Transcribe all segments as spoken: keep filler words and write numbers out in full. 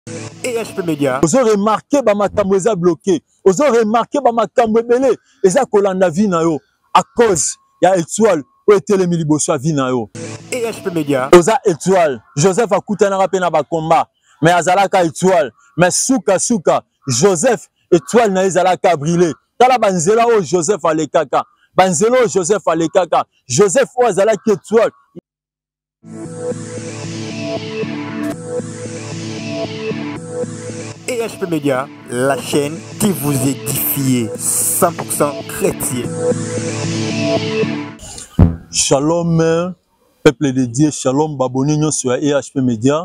E H P Media. Vous avez remarqué ba makambo eza bloqué. Vous avez remarqué ba makambo ebele eza kolanda vie na yo à cause ya étoile o etelemi liboso vie na yo. E H P Media. Oza étoile. Joseph akutanaka pe na ba combat, mais azalaka étoile. Mais suka suka Joseph étoile na ezalaka briller. Tala banzela o Joseph alekaka. Banzela o Joseph alekaka. Joseph o azalaki étoile. E H P Media, la chaîne qui vous édifie cent pour cent chrétien. Shalom, peuple de Dieu, shalom, babonino sur E H P Media.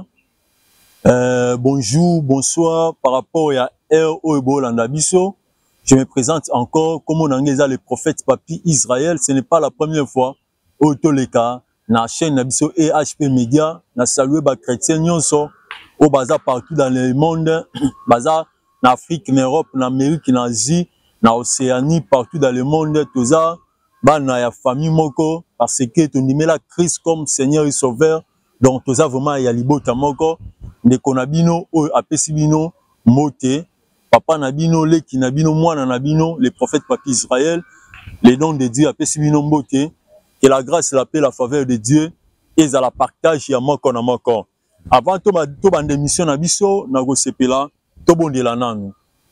Euh, bonjour, bonsoir, par rapport à R O Ebo Landabiso. Je me présente encore comme on a le prophète Papi Israël. Ce n'est pas la première fois au Toleka, na chaîne Nabiso E H P Media, na salué ba chrétien nyonso. Au bazar partout dans le monde, bazar en Afrique, en Europe, en Amérique, en Asie, en Océanie, partout dans le monde, tout ça, bah na ya famille moko, parce que tu dis la Christ comme Seigneur et Sauveur, donc tout ça vraiment ya libota moko, ne konabino o apesibino mote, papa nabino le kinabino mwana nabino, le prophète Papi Israël, les noms de Dieu apesibino mote, que la grâce, la paix, la faveur de Dieu, et à la partage ya moko na moko. Avant tout bande émission na biso na go sepela to bondela nanu.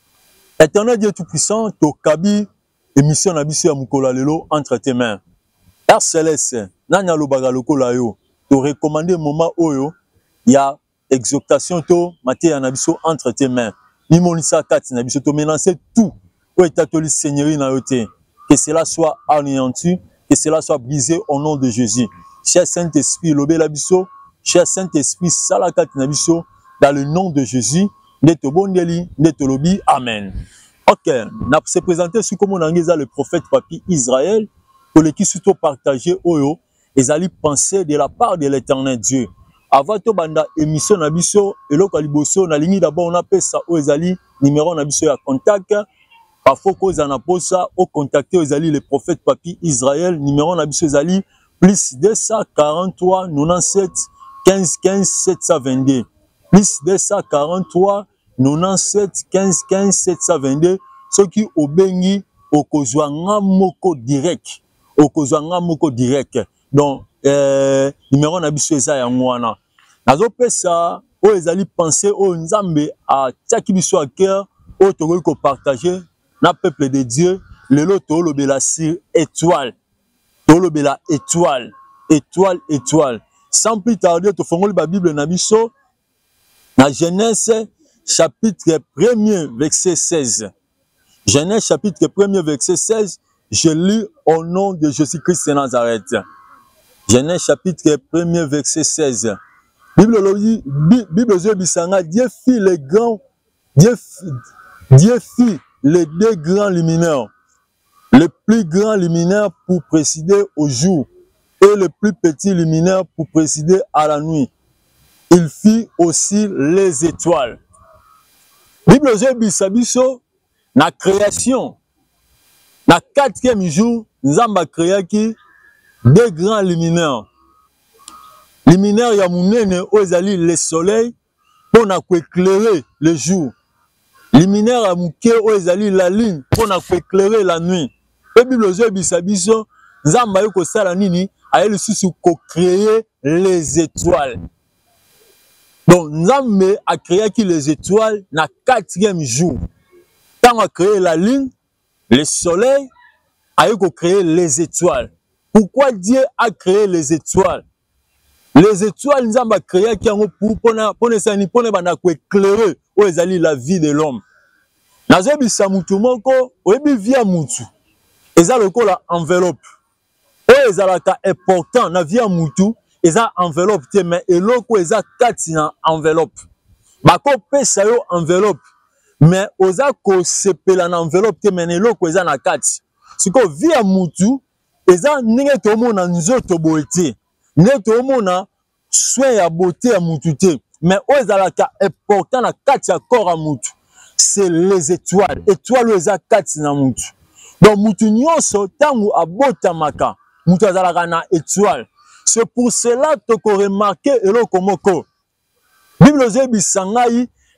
Éternel Dieu tout puissant, to kabi émission na biso ya mukolo lelo entre tes mains. Père céleste, nanya lobaga lokola yo, to recommander moment oyo ya exhortation to maté na biso entre tes mains. Ni monisa kati na biso to menacer tout o etatoli seigneurie na yote. Que cela soit anéanti, que cela soit brisé au nom de Jésus. Cher Saint-Esprit, lobela biso. Cher Saint-Esprit, salakat nabiso, dans le nom de Jésus, neto bondeli, neto lobi, amen. Ok, n'a se présenté sous comme on a le prophète Papi Israël, pour les qui surtout partagé oyo, et allaient penser de la part de l'éternel Dieu. Avant to banda émission nabiso, et lo kaliboso, na ligne d'abord on appelle ça aux ali, numéro nabiso ya contact, parfois cause en aposa, au contacter aux ali le prophète Papi Israël, numéro nabiso ali, plus deux cent quarante-trois, quatre-vingt-dix-sept, quinze quinze sept cent vingt-deux plus deux cent quarante-trois quatre-vingt-dix-sept quinze quinze sept cent vingt-deux ce qui obengi okozwa nga moko direct okozwa nga moko direct donc euh, numéro na biso eza ya ngwana nazo pesa o ezali penser o nzambe a tiaki biso à cœur o tokoki ko partager na peuple de Dieu lelo to lobela sur étoile to lobela étoile étoile étoile. Sans plus tarder, tu fais la Bible na biso, na Genèse chapitre premier, verset seize. Genèse chapitre premier, verset seize, je lis au nom de Jésus-Christ de Nazareth. Genèse chapitre premier, verset seize. Bible Bible Dieu fit les grands, Dieu, Dieu fit les deux grands luminaires, le plus grand luminaire pour présider au jour, et le plus petit luminaire pour présider à la nuit. Il fit aussi les étoiles. Bible bisabiso na création. Na quatrième jour, nous avons créé deux grands luminaires. Luminaire ya munene ozali le soleil pour na éclairer le jour. Luminaire ya muke ozali la lune pour na éclairer la nuit. Et Bible bisabiso nzamba yo ko sala nini a eu sous créer les étoiles. Donc nzambe a créé qui les étoiles na quatrième jour. Quand on a créé la lune, le soleil a eu créer les étoiles. Pourquoi Dieu a créé les étoiles? Les étoiles nzambe a créé qui ont pour pour pour éclairer où est la vie de l'homme. Nazobi samutu moko oyebi via mutu. Eza lokola enveloppe. Et ezalaka important na vie mutu eza enveloppe te mais eloko eza kati na enveloppe bako pesa yo enveloppe mais oza ko sepela na enveloppe te mais eloko eza na kati siko vie mutu eza ndenge to mona nzoto boete ndenge to mona soin ya beauté ya mutu te mais ezalaka important na kati ya corps ya mutu c'est les étoiles étoiles eza kati na mutu donc mutu nyonso tangu abotamaka mutu azalaka na étoile. C'est pour cela que tu as remarqué eloko moko. Bible zebi sangai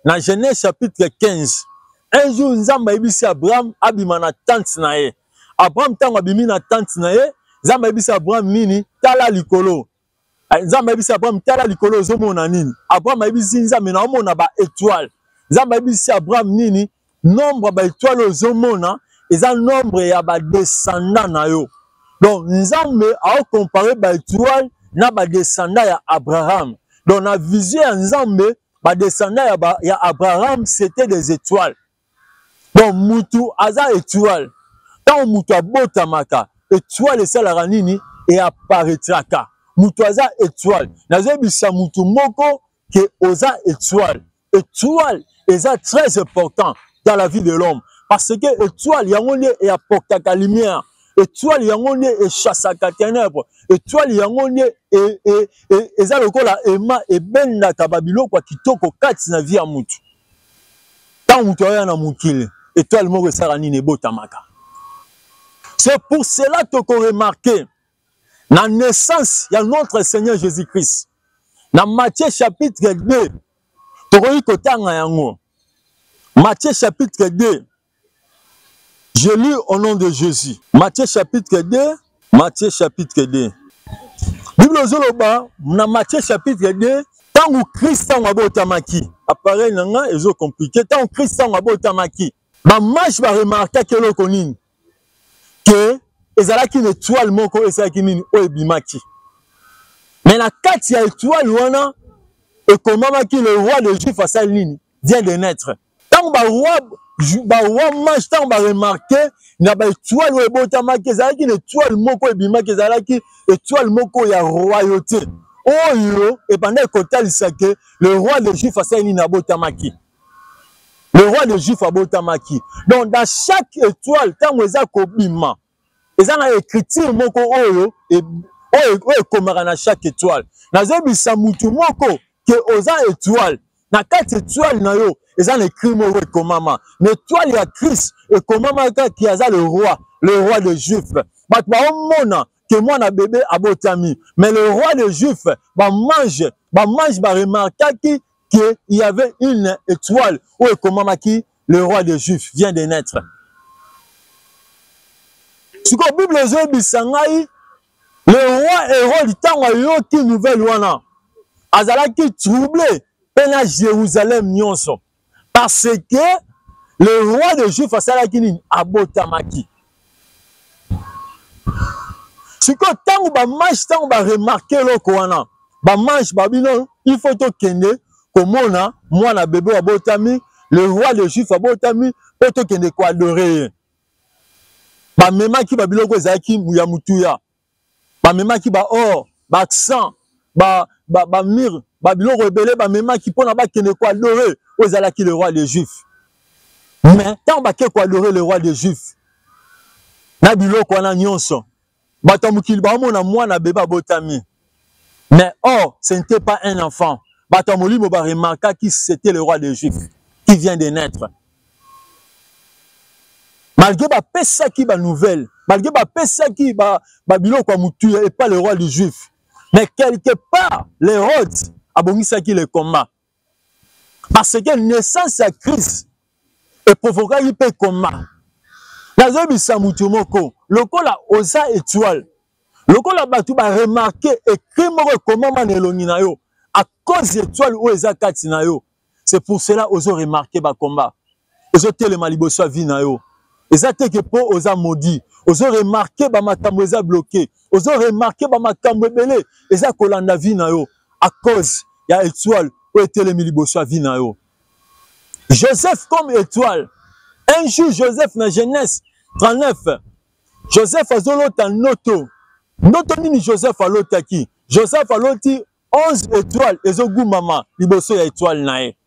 Dans Genèse chapitre quinze. Un jour, Nzamba ebisi Abraham abima na tente na ye. Abraham tango abimi na tente na ye, Nzamba ebisi Abraham nini tala likolo. Nzamba ebisi Abraham tala likolo ozomona nini. Abraham ebisi Nzamba na omona ba étoile. Nzamba ebisi Abraham nini nombre ba étoile ozomona eza nombre ya ba descendants na yo. Donc Nzambe a comparé ba étoile na ba descendants ya Abraham. Donc la vision ya Nzambe ba descendants ya, ba, ya Abraham c'était des étoiles. Donc mutu aza étoile. Tant mutu abotamaka étoile esalaka nini et apparaîtraka. Mutu aza étoile. Nazebisa mutu moko ke oza étoile. Étoile eza très important dans la vie de l'homme parce que étoile yango ne e apportaka lumière. Étoile yango ne e chassaka ténèbres. Étoile yango ne e e e eza lokola ema e bendaka babiloko kitoko kati na vie ya mutu. Tant mutu aya na mukile étoile moko esala nini ebotamaka. C'est pour cela que qu'on remarque la naissance de notre Seigneur Jésus-Christ. Dans Matthieu chapitre deux, Matthieu chapitre deux, je lis au nom de Jésus. Matthieu chapitre deux, Matthieu chapitre deux. Bible Zoloba, dans Matthieu chapitre deux, tant que Christ a botamaki, appareil nanga ezo compliqué, tant que Christ a botamaki, ma marche va remarquer que l'on connaît que ezalaki une étoile moko ezalaki nini oebimaki. Mais la quatre ya étoile wana et comment qui le roi de Juif à Saline vient de naître. Tant ba roi ba roi marche tant ba remarquer na ba étoile ou ebotamaki ezalaki une étoile moko ebimaki ezalaki étoile moko ya royauté. Oyo et pendant kotalisa que le roi de Juif à Saline na botamaki. Le roi de Juif a botamaki. Donc dans chaque étoile tant eza kobima eza na écriture moko oyo et oyo komara na chaque étoile. Nazebisa mutu moko que oza étoile na quatre étoiles na yo eza na écrit moko komama. L'étoile ya Christ et komama qui aza le roi, le roi de Juif. Bat ba omona que moi na bébé abotami. Mais le roi de Juif ba mange, ba mange ba remarquaki qu'il y avait une étoile où komama qui le roi de Juif vient de naître. Si la Bible dit le roi Hérode tanga yoki nouvelle wana azalaki troublé pena Jérusalem nyonso parce que le roi de Juif asalaki nini abotamaki. Si ko tangu ba marche tangu ba remarquer loko wana ba marche babino il faut to kende komona mwana bébé abotami le roi de Juif abotami po to kende ko adorer. Ba mema ki ba biloko ezaki ya mutuya ba mema ki ba or ba accent ba ba ba mir ba biloko ebele ba mema ki pona ba kende ko adorer ozalaki le roi des Juifs. Mais tant ba ke ko adorer le roi des Juifs na biloko wana nyonso ba tamukili ba mona mwana beba botami. Mais or ce n'était pas un enfant. Ba tamuli mo ba remarqua qui c'était le roi des Juifs qui vient de naître. Malgré ba pesa qui ba nouvelle, malgré ba pesa qui ba ba biloko mutu et pas le roi du Juif. Mais quelque part, l'Hérode a bongisa qui le combat. Parce que naissance à Christ et provoqua il peut combat. Nazobi sa mutu moko, lokola osa étoile. Lokola batu ba remarquer écrit moko comment maneloni na yo à cause étoile ou eza kati na yo. C'est pour cela oso remarquer ba combat. Oso tele maliboso vi na yo. Eza teke po oza maudit. Ozo remarquer ba makambo eza bloqué. Ozo remarquer ba makambo ebele eza kolanda vi na yo à cause ya étoile ou etele miliboso vi na yo. Joseph comme étoile. Un jour Joseph na Genèse trente-neuf. Joseph azolota noto. Noto nini Joseph alotaki. Joseph aloti onze étoiles ezogumama liboso ya étoile na ye.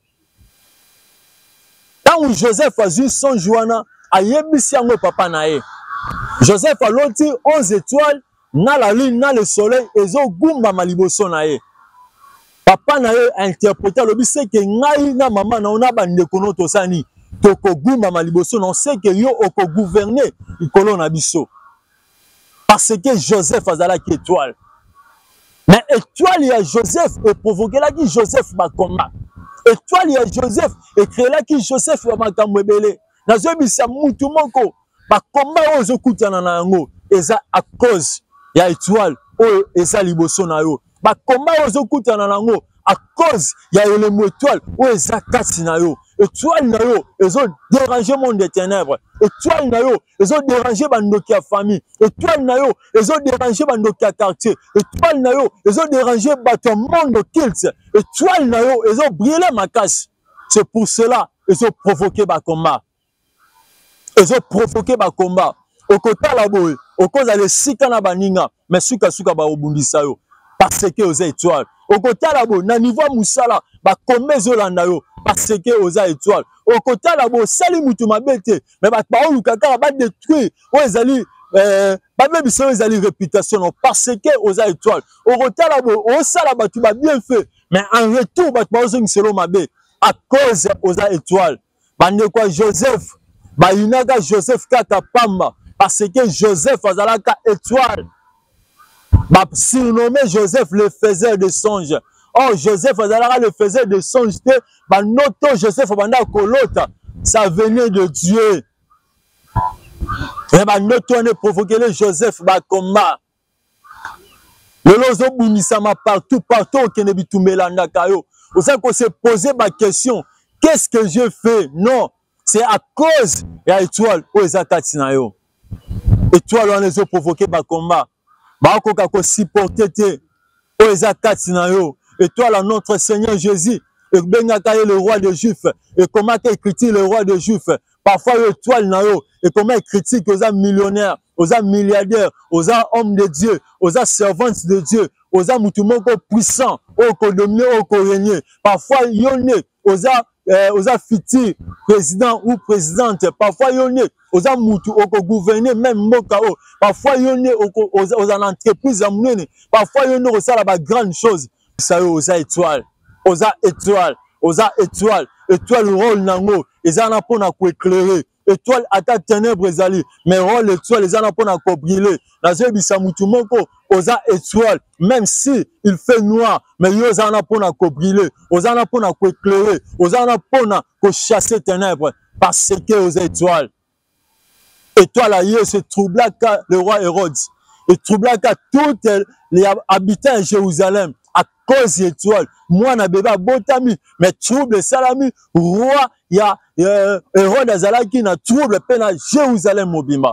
Tant Joseph azui son joana ayebisi yango papa na ye. Joseph aloti onze étoiles na la lune na le soleil ezogumama liboso na ye. Papa na ye a interprété lobi se ke ngai na mama na ona bandeko no tosani toko gumama liboso na se ke yo oko gouverner ikolo na biso. Parce que Joseph azalaki étoile. Mais étoile ya Joseph et provoqué la qui Joseph ba combat. étoile ya Joseph ekrelaki Joseph wa makambo ebele nazobisa mutu moko bakomba oyo ozokutana na yango eza à cause ya étoile oyo eza liboso na yo bakomba oyo ozokutana na yango à cause ya elemo étoile oyo eza kati na yo étoile na yo ezo déranger monde des ténèbres étoile na yo ezo déranger bandoki ya famille étoile na yo ezo déranger bandoki ya quartier étoile na yo ezo déranger bato monde kilt étoile na yo ezo briller makasi c'est pour cela ezo provoquer ba combat ezo provoquer ba combat okotala boye okozala sika na baninga mais suka suka ba obundisa yo parce que oza étoile okotala bo na niveau musala ba kombe ezolanda yo parce que oza étoile okotala bo sali mutu mabete mais ba ba oluka kaka ba détruire o ezali euh ba bebisa ezali réputation parce que oza étoile okotala bo o sala batu ba bien fait mais en retour ba ba ozongi selo mabe à cause oza étoile bande quoi Joseph ba inaka Joseph kaka pamba parce que Joseph azalaka étoile. Bah, surnommé Joseph le faiseur de songes. Oh, Joseph azalaka le faiseur de songes. Bah, noto Joseph banda kolota. Ça venait de Dieu. Et bah, noto on est provoqué le Joseph bah combat. Le lozo bunisama partout, partout qui ne bitumela ndakayo. Vous savez qu'on s'est posé ma question. Qu'est-ce que je fais? Non. C'est à cause de l'étoile. Oh, ezakatina yo. Étoile on les a provoqué bah combat. Bakoka ko supporter te o ezakati na yo étoile notre Seigneur Jésus et bengaka le roi des Juifs et comment il critique le roi des Juifs parfois étoile na yo et comment il critique aux millionnaires aux milliardaires aux hommes de Dieu aux servants de Dieu aux mutu moko puissant au ko dominer au ko régner parfois yone aux euh, aux fiti président ou présidente parfois yone aux mutu au ko gouverner même mboka o parfois yone aux aux entreprises amunene parfois yone au sala ba grande chose ça aux étoiles aux étoiles aux étoiles étoile rôle nango ezana pona ko éclairer étoile ata ténèbres ezali mais rôle étoile ezana pona ko briller nazo bisa mutu moko aux étoiles même si il fait noir mais yo ezana pona ko briller ozana pona ko éclairer ozana pona ko chasser ténèbres parce que aux étoiles étoile aye se troubla ka le roi Hérode et troubla ka tous les habitants de Jérusalem à cause d'étoile moi na bébé botami mais trouble salami roi ya euh, Hérode azalaki na trouble pe na Jérusalem mobimba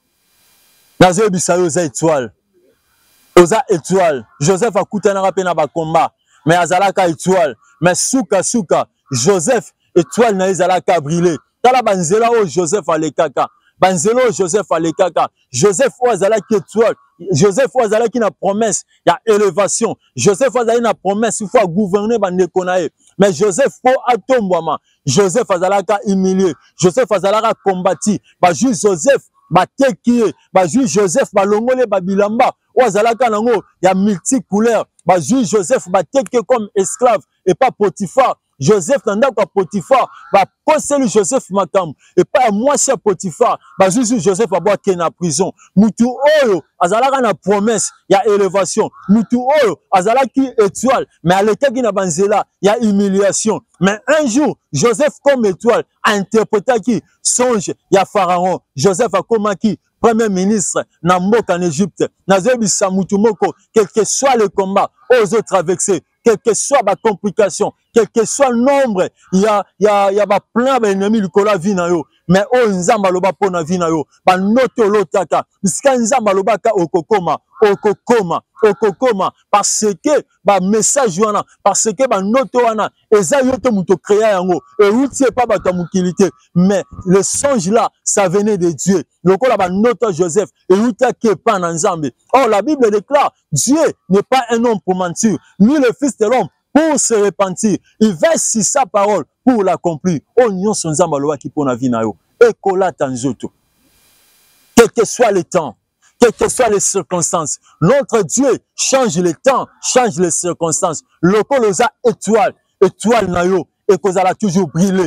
nazo bisa yo za étoile oza étoile Joseph akutana pe na ba combat mais azalaka étoile mais suka suka Joseph étoile na ezalaka briller tala banzela o Joseph alekaka banzelo Joseph alekaka Joseph o azalaki étoile Joseph o azalaki na promesse ya élévation Joseph azalaki na promesse il faut gouverner bandeko na ye mais Joseph po atombwama Joseph azalaka humilié Joseph azalaka combattu ba juge Joseph bateki ba juge Joseph balongole babilamba o azalaka nango ya multicouleur ba juge Joseph bateki comme esclave et pas Potiphar Joseph nandako ya Potiphar ba poseli Joseph makambo et pas moi c'est Potiphar ba juge Joseph abwaki na prison mutu oyo azalaka na promesse ya élévation mutu oyo azalaki étoile mais alekaki na banzela ya humiliation mais un jour Joseph comme étoile a interprété qui songe ya Pharaon Joseph akomaki premier ministre na mboka en Égypte nazebisa mutu moko quel que soit le combat aux autres traverser quelle que soit la complication, quel que soit le nombre, il y a, il y a, il y a plein d'ennemis qui ont la vie na yo. Mais oh nzamba loba pona vie na yo. Ba noto lotaka. Miska nzamba loba ka okokoma, okokoma, okokoma. Parce que ba message wana, parce que ba noto wana, eza yoto muto créa yango. Et outi pas ba ta mukilité. Mais le songe là, ça venait de Dieu. Donc là ba noto Joseph, et outi ke pa na nzambe. Or la Bible déclare, Dieu n'est pas un homme pour mentir, ni le fils de l'homme pour se repentir. Il verse sur sa parole pour l'accomplir. Oh, nyon son zambaloa qui pona vie na yo. Et kola tanzoto. Quel que soit le temps, quelles que soient les circonstances, notre Dieu change le temps, change les circonstances. Le colosa étoile, étoile na yo, et qu'on a toujours brillé.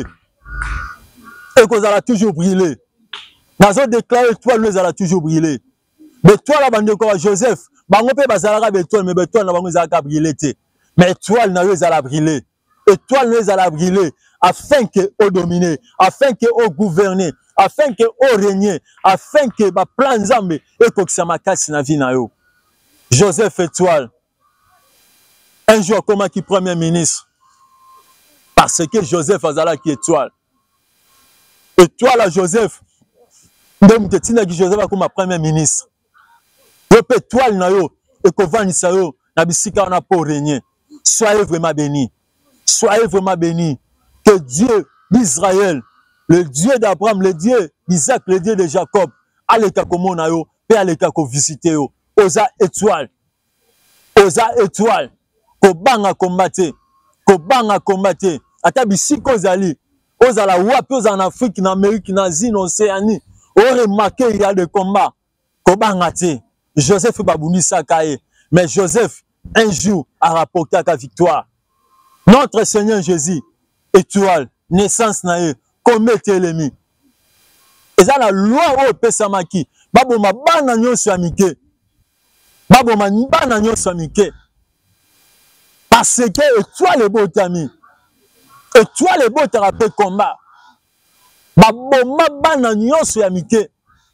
Et qu'on a toujours brillé. Nazo déclaré étoile, nous a toujours brillé. Mais toi la bande de Joseph, bango pe bazalaka étoile, mais étoile na bango zalaka brillé. Mais étoile na yo zala brillé. étoile nous allons briller, afin que au dominer, afin que au gouverner, afin que au régner, afin que ba plan nzambe et que ça makasi na vie na yo. Joseph Étoile, un jour comment qui premier ministre, parce que Joseph azala qui étoile. Étoile à Joseph, donc tina qui Joseph comme premier ministre. Yo pe étoile na yo et que vanisa yo na bisika na pour régner. Soyez vraiment bénis. Soyez vraiment bénis. Que Dieu d'Israël, le Dieu d'Abraham, le Dieu d'Isaac, le Dieu de Jacob, aleka komona yo, pe aleka ko visiter yo. Oza étoile. Oza étoile. Ko banga combattre. Ko banga combattre. Ata bisiko zali. Oza la wapi oza en Afrique, en Amérique, en Asie, en Océanie. On remarque il y a des combats. Ko banga te. Joseph babouni sakaye. Mais Joseph, un jour, a rapporté la victoire. Notre Seigneur Jésus, étoile, naissance nae, commet l'ennemi. Et ça la loi au pesamaki. Babo ma bana nyonso amike. Babo ma bana nyonso amike. Parce que étoile est beau tami. Étoile est beau thérapeute combat. Babo ma bana nyonso amike.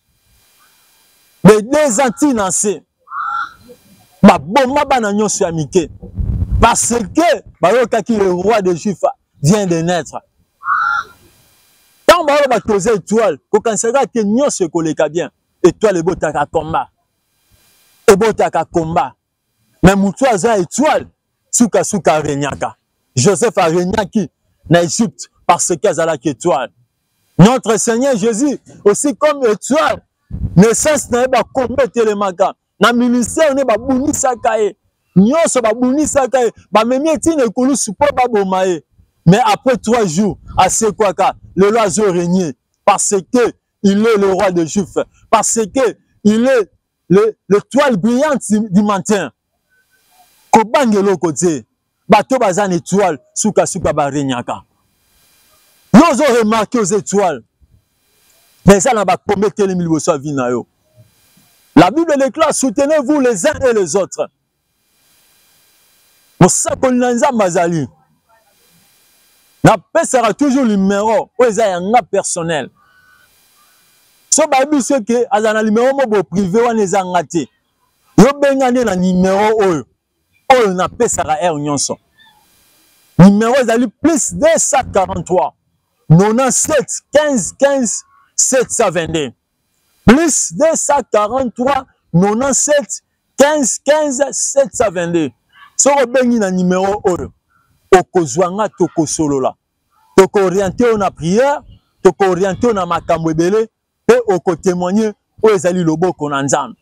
Les deux anti-nancés. Babo ma bana nyonso amike. Parce que Barokaki, le roi des Juifs, vient de naître. Quand Barok va causer étoile, quand on que nous se collègue bien, étoile est beau à combat. Et beau à combat. Mais Moutoua a étoile, souka souka renyaka. Joseph a renyaki en Égypte parce qu'il a étoile. Notre Seigneur Jésus, aussi comme étoile, naissance n'a pas combattre les magas. Na ministère n'est pas bouni sakaye. Nyonso ba bouni sakaye. Ba memi etine kulu supo ba bomaye. Mais après trois jours, à Sekwaka, le l'oiseau régné. Parce que il est le roi des Juifs. Parce que il est l'étoile brillante du matin. Kobangelo côté. Bato bazan étoile. Souka souka ba renyaka. Nous avons remarqué aux étoiles. Mais ça n'a pas commettre les mille sa vie na yo. La Bible déclare, soutenez-vous les uns et les autres. Mosakolinanza Mazali. Na sera toujours le numéro où il y a un personnel. So babi ce que azana numéro mo privé wa neza ngate. Yo bengane na numéro oyo. Oyo na pesara er nyonso. Numéro ezali plus deux cent quarante-trois quatre-vingt-dix-sept quinze quinze sept cent vingt-deux. Plus deux cent quarante-trois quatre-vingt-dix-sept quinze quinze sept cent vingt-deux. Si on bengi na numéro oyo, okozwanga toko solola. Toko orienté na prière, toko orienté na makambo ebele, pe oko témoigner o ezali loboko na nzambe.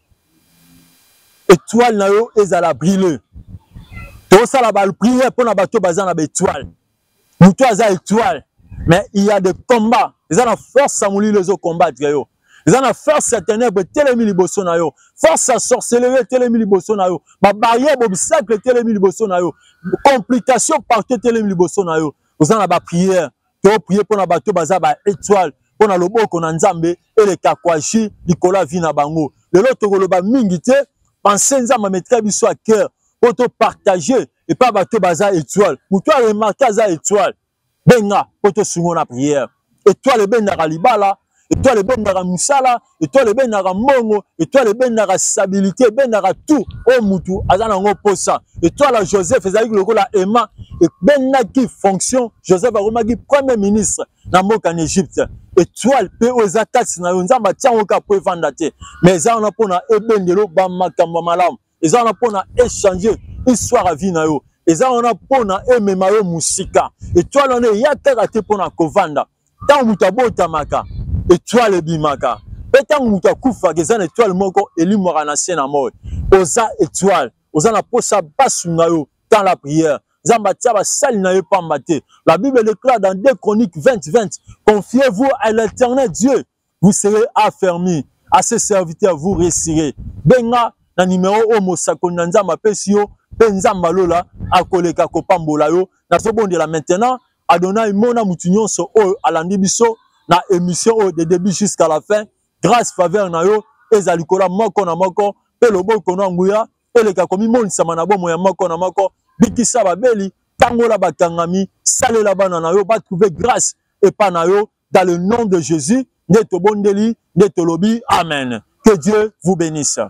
Étoile na yo ezala briller. To sala ba prière pour na bato bazana ba étoile. Muto aza étoile, mais il y a des combats. Ils ont la force à mourir les autres combattre yo. Ils ont la force à ténèbres télémi liboso na yo. Force à sorcellerie télémi liboso na yo. Ba barrière obstacle télémi liboso na yo. Complications partout télémi liboso na yo. Ils ont la ba prière. To prier pour na bato baza ba étoile. Pour na loboko na nzambe et le kakwashi likola vina bango. Le loto koloba mingite pensez nzamba mettre biso à cœur pour te partager et pas bato baza étoile. Pour toi remarquer baza étoile. Benga pour te sungo na prière. Étoile benga libala. Et toi le ben nara musala, et toi le ben nara mongo, et toi le ben nara stabilité, ben nara tout, oh mutu, azana ngo posa. Et toi la Joseph, ezali loko la Emma, et ben na qui fonction, Joseph a remaki premier ministre, na mboka en Égypte. Et toi le pe ozatats na yonzamba tiango ka po vandate. Mais ça on a pona ebendelo ba makambo malam. Et ça on a pona échanger histoire à vie na yo. Et ça on a pona emema yo musika. Et toi l'on est yaka te pona kovanda. Tant mutabo tamaka. Étoile bimaka. Petan muta kufa gezana étoile moko eli morana sena moy. Oza étoile, oza na posa basunga yo dans la prière. Zamba tia ba sali na yo pambate. La Bible déclare dans deux Chroniques vingt vingt, confiez-vous à l'Éternel Dieu, vous serez affermis. À ses serviteurs vous réussirez. Benga na numéro o mosako nzamba pesio, penzamba lola akoleka ko pambola yo. Na sobondela maintenant Adonai mona mutunyon so o alandi biso na émission de début jusqu'à la fin, grâce faveur na yo, ezalikola moko na moko, pe loboko na nguya, eleka komi moni sama na bomo ya moko na moko, bikisa babeli, tangola bakangami, salela bana na yo, ba trouver grâce et pas na yo, dans le nom de Jésus, neto bondeli, neto lobi, amen. Que Dieu vous bénisse.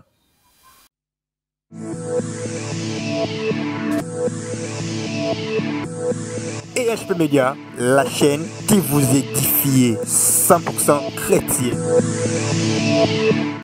E H P Média, la chaîne qui vous édifie cent pour cent chrétien.